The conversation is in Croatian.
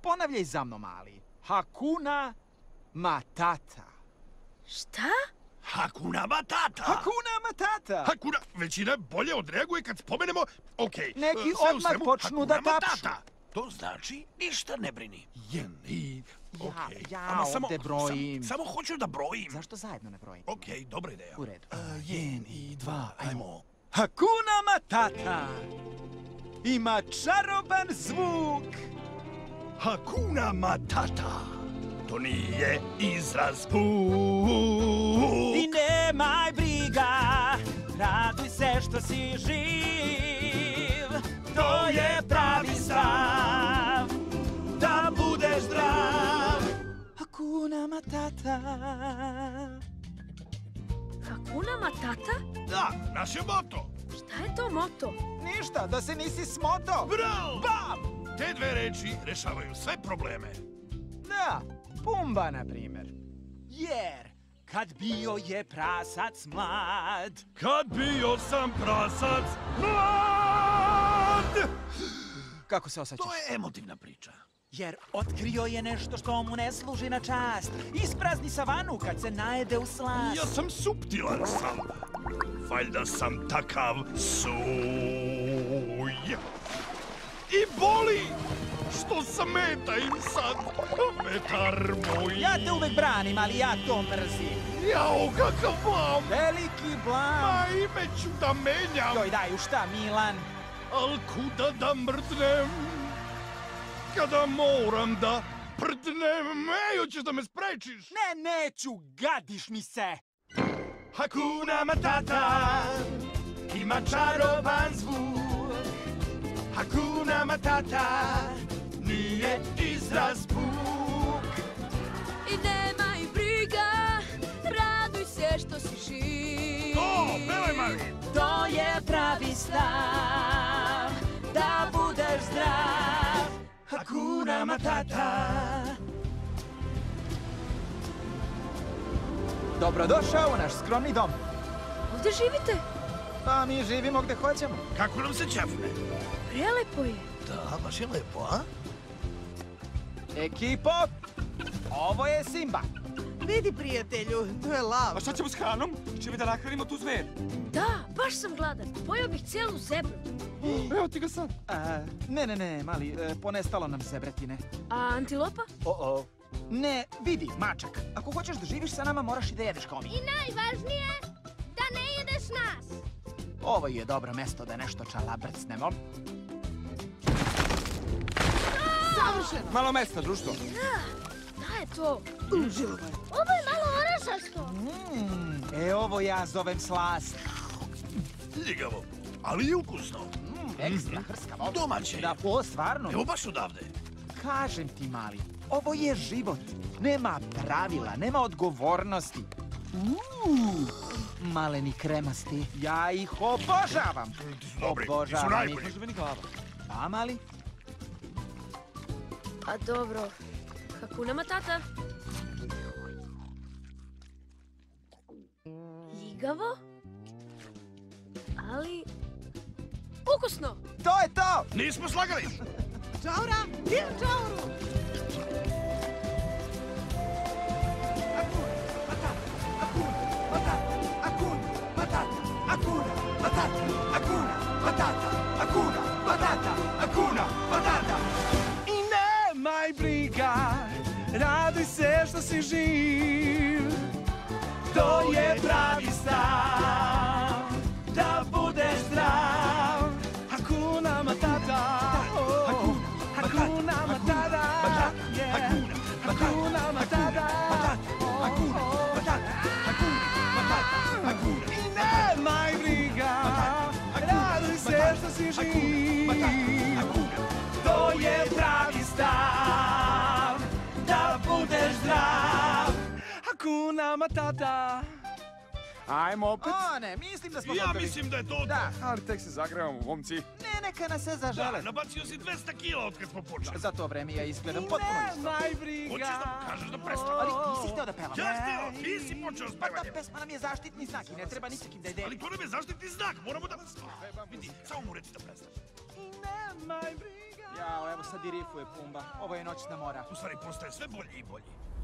Ponavljaj za mnom, mali. Hakuna Matata. Šta? Hakuna Matata! Hakuna Matata! Hakuna... Većina bolje odreaguje kad spomenemo... Okej. Neki sve u odmah svemu, počnu da Hakuna tapšu. Matata. To znači ništa ne brini. Okej. Ja Ama samo- ovde brojim. Samo hoću da brojim. Zašto zajedno ne brojim? Okej, dobra ideja. U redu. 1 i 2, ajmo. Hakuna Matata ima čaroban zvuk. Hakuna Matata. To nije izraz I nemaj briga, raduj se što si živ. To je pravi stav, da budeš zdrav. Hakuna Matata. Hakuna Matata? Da, naš je moto. Šta je to moto? Ništa, da se nisi smoto. Bravo! Bam! Te dve reči rešavaju sve probleme. Da, Pumba, na primjer. Jer, kad bio je prasac mlad. Kad bio sam prasac mlad! Kako se osjećaš? To je emotivna priča. Jer otkrio je nešto što mu ne služi na čast. Isprazni savanu kad se najede u slast. Ja sam suptilan sam. Valjda sam takav suj. I boli što sameta im sad vetar moj. Ja te uvek branim, ali ja to mrzim. Jao, kakav blam. Veliki blam. Ma ime ću da menjam. Joj, daj, u šta, Milan? Al kuda da mrdnem kada moram da prdnem. Ej, hoćeš da me sprečiš? Ne, neću, gadiš mi se. Hakuna Matata ima čaroban zvuk. Hakuna Matata nije izraz puk. I nemaj briga, raduj se što si živ. To, pevaj mali. To je pravi stav, da budeš zdrav. Hakuna Matata. Dobrodošao u naš skromni dom. Ovdje živite? Pa mi živimo gde hoćemo. Kako nam se ćefne? Prelepo je. Da, baš je lepo, a? Ekipo, ovo je Simba. Vidi, prijatelju, to je lav. A šta ćemo s hranom? Će mi da nahranimo tu zver? Da, baš sam gladan. Pojeo bih cijelu zebru. Evo ti ga sad. Ne, mali, ponestalo nam zebretine. A antilopa? O-o. Ne, vidi, mačak, ako hoćeš da živiš sa nama, moraš i da jedeš kao mi. I najvažnije, da ne jedeš nas. Ovo je dobro mesto da nešto čalabrcnemo. Malo mesta, društvo. Šta je to? Ovo je malo orašasto. Ovo ja zovem slast. Ljigavo, ali i ukusno. Ekstra hrskavo. Domaće. Da, o, stvarno. Evo baš odavde. Kažem ti, mali, ovo je život. Nema pravila, nema odgovornosti. Maleni kremasti, ja ih obožavam. Ti su dobri, ti su Obožavam najbolji. ih. Može meni glava. Da, mali? A dobro, Hakuna Matata. Ljigavo, ali ukusno. To je to! Nismo slagali. Čaura, idem čauru. I nemaj briga, raduj se što si živ. To je pravi stav, da budeš zdrav. Hakuna Matata, oh, Hakuna Matata, yeah. Hakuna Matata, oh, I nemaj briga, raduj se što si živ. To je pravi stav, da budeš zdrav. Hakuna Matata. Ajmo opet. O, ne, mislim da smo Ja gotovi. mislim da je to Da, Ali tek se zagrevamo, momci. ne, neka nas se Da, zažele. nabacio si 200 kila od kad smo počeli. Za to vreme ja izgledam potpuno isto. Nemaj briga. Hoćeš da mu kažeš da prestane? Ali nisi hteo da pevam. Ja htio, ti si počeo s Pa ta pevanjem. pesma nam je zaštitni znak i ne treba ni sa kim da je Ali deli. to nam je zaštitni znak, moramo da... Vidi, samo mu reci da prestane. Nemaj briga. Jao, evo sad i rifuje Pumba. Ovo je noćna mora. U stvari postaje sve bolji i bolji.